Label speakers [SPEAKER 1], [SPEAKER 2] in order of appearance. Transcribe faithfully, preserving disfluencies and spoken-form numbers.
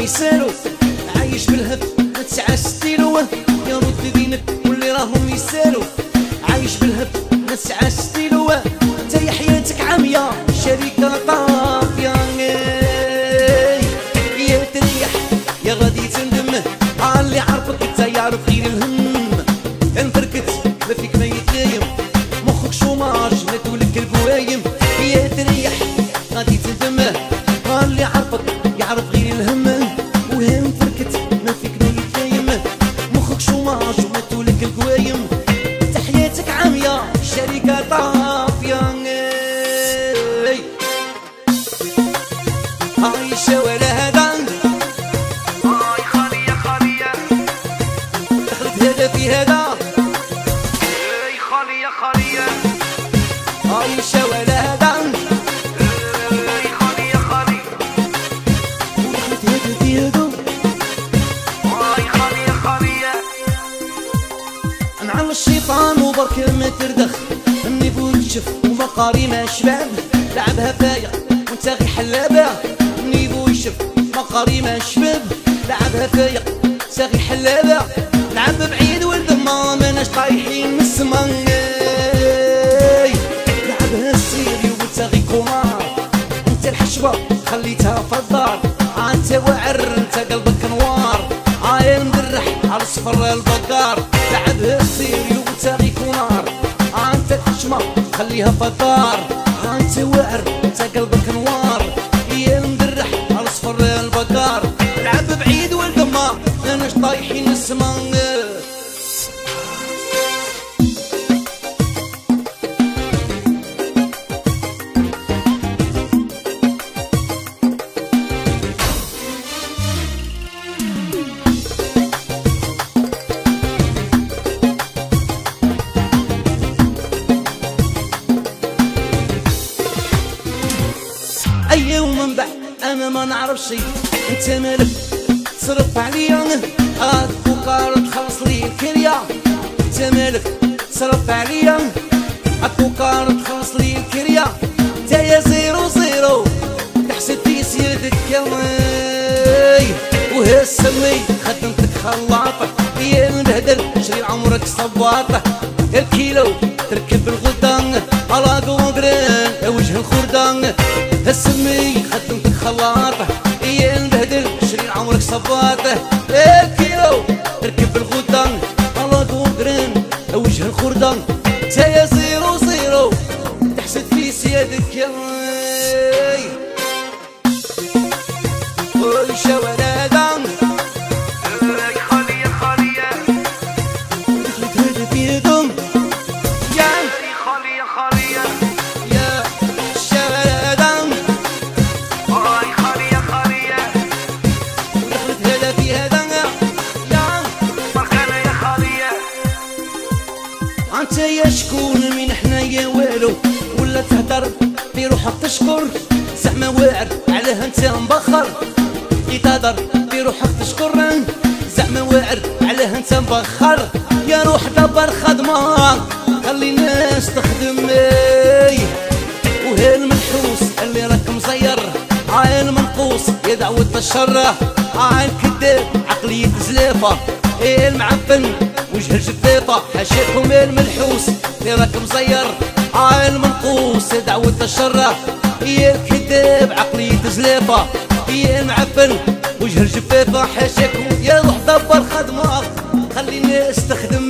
[SPEAKER 1] يسالو، عايش بالهب تسعة ستيلو، يا رد دينك واللي راهم يسالو، عايش بالهب تسعة ستيلو، تايا حياتك عامية شركة طافية، يا تريح يا غادي تندم، اللي عارفك انت يعرف غير الهم، انفركت ما فيك ما يتلايم، مخك شوماج ماتولك القوايم، يا تريح غادي تندم، اللي عارفك يعرف غير الهم، وهم فركت ما فيك ما يتلايم، مخك شوماج وماتولك القوايم، تحياتك عامية شركة طافية، عايشة ولا هذا
[SPEAKER 2] هاي خالية خالية
[SPEAKER 1] دخلت هذا في هذا،
[SPEAKER 2] هاي خالية خالية
[SPEAKER 1] عايشة ولا هذا
[SPEAKER 2] هاي خالية خالية
[SPEAKER 1] ودخلت هذا في هذا،
[SPEAKER 2] هاي خالية خالية
[SPEAKER 1] نعم الشيطان وبرك ما تردخ، مني بوشف ومقاري ما شباب، لعبها فايق وانت غي حلابة، مني بوشف مقاري ما شباب، لعبها فايق انت غي حلابة، لعب بعيد والدما ماناش طايحين من السما، لعبها سيري وانت غي كومار، انت الحشبة خليتها في الدار، انت واعر انت قلبك نوار، عايل مدرح على صفر البقار، لعبها سيري وانت غي كونار، انت الحشمة خليها في الدار، انت واعر انت قلبك نوار، يا مدرح على صفر البقار، لعب بعيد والقمار ماناش طايحين السما، اي يوم من بعد انا ما نعرف شي، انت مالك تصرف عليا، هاد بوكار تخلص لي الكريا، انت مالك تصرف عليا، هاد بوكار تخلص لي الكريا، تايا زيرو زيرو تحسد في سيدك كواي، وها السمي خدمتك خلاطة، يا المبهدل شري عمرك صباطة، الكيلو تركب الغدان على قوقران وجه الخردان، السمي خدمتك خلاطة، يا المبهدل شري عمرك صباطة، الكيلو تركب الغدان على قوقران وجه الخردان، تايا زيرو زيرو تحسد في سيادك يا وي، ويشا ولا دان
[SPEAKER 2] هاي خالية خالية
[SPEAKER 1] دخلت هذا في هدم، يا
[SPEAKER 2] هاي خالية خالية
[SPEAKER 1] يا شباب
[SPEAKER 2] هاي خالية خالية
[SPEAKER 1] ودخلت هذا في هذا، يا
[SPEAKER 2] مرخانة يا خالية
[SPEAKER 1] انت يا شكون من حنايا والو، ولا تهدر في روحك تشكر، زعما واعر علاه انت مبخر، كي تهدر في روحك تشكر، زعما واعر علاه انت مبخر، يا روح دبر خدمة خلي الناس تخدم، وهي المنحوس اللي راك مزير، عين منقوص يا دعوة الشر، عين كذاب عقلية زلافة، ايه المعفن وجه الجفافة، حاشاكم المنحوس اللي راك مزير، عين منقوص يا دعوة الشر، يا الكذاب عقلية زلافة، يا المعفن وجه الجفافة، حاشاكم يا روح دبر خدمة خلي الناس تخدم.